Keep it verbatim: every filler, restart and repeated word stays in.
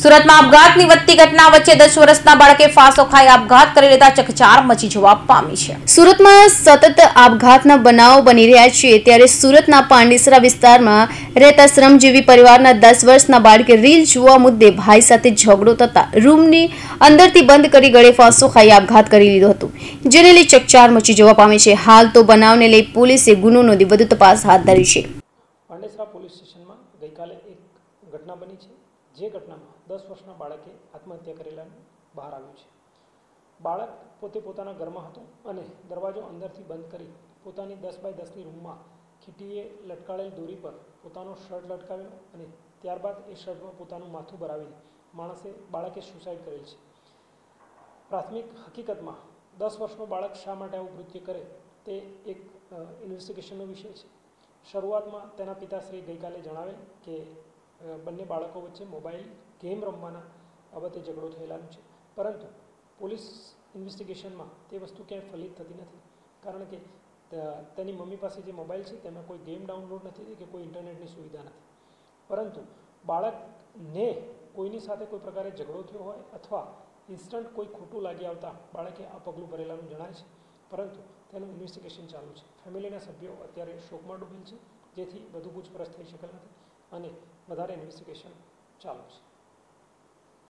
સુરતમાં આપઘાતની વધતી ઘટના વચ્ચે દસ વર્ષના બાળકે ફાંસો ખાઈ આપઘાત કરી લેતા ચકચાર મચી જવા પામી છે। સુરતમાં સતત આપઘાતના બનાવો બની રહ્યા છે ત્યારે સુરતના પાંડેસરા વિસ્તારમાં રહેતા શ્રમજીવી પરિવારના દસ વર્ષના બાળકે રીલ જોવા મુદ્દે ભાઈ સાથે ઝઘડો થતા રૂમની અંદરથી બંધ કરી ગળે ફાંસો ખાઈ આપઘાત કરી લીધો હતો, જેને લઈ ચકચાર મચી જવા પામી છે। હાલ તો બનાવને લઈ પોલીસે ગુનો નોંધી વધુ તપાસ હાથ ધરી છે। પાંડેસરા પોલીસ સ્ટેશનમાં ગઈકાલે એક ઘટના બની છે, જે ઘટનામાં દસ વર્ષના બાળકે આત્મહત્યા કરેલાનું બહાર આવ્યું છે। બાળક પોતે પોતાના ઘરમાં હતો અને દરવાજો અંદરથી બંધ કરી પોતાની દસ બાય દસની રૂમમાં ખીટીએ લટકાળેલ દોરી પર પોતાનો શર્ટ લટકાવ્યો અને ત્યારબાદ એ શર્ટમાં પોતાનું માથું ભરાવીને માણસે બાળકે સુસાઇડ કરેલ છે। પ્રાથમિક હકીકતમાં દસ વર્ષનો બાળક શા માટે આવું કૃત્ય કરે તે એક ઇન્વેસ્ટિગેશનનો વિષય છે। શરૂઆતમાં તેના પિતાશ્રી ગઈકાલે જણાવેલ કે બંને બાળકો વચ્ચે મોબાઈલ ગેમ રમવાના બાબતે ઝઘડો થયેલાનો છે, પરંતુ પોલીસ ઇન્વેસ્ટિગેશનમાં તે વસ્તુ ક્યાંય ફલિત થતી નથી, કારણ કે તેની મમ્મી પાસે જે મોબાઈલ છે તેમાં કોઈ ગેમ ડાઉનલોડ નથી થઈ કે કોઈ ઇન્ટરનેટની સુવિધા નથી, પરંતુ બાળકને કોઈની સાથે કોઈ પ્રકારે ઝઘડો થયો હોય અથવા ઇન્સ્ટન્ટ કોઈ ખોટું લાગી આવતા બાળકે આ પગલું ભરેલાનું જણાય છે, પરંતુ તેનું ઇન્વેસ્ટિગેશન ચાલુ છે। ફેમિલીના સભ્યો અત્યારે શોકમાં ડૂબેલ છે, જેથી વધુ પૂછપરછ થઈ શકેલ નથી અને વધારે ઇન્વેસ્ટિગેશન ચાલુ છે।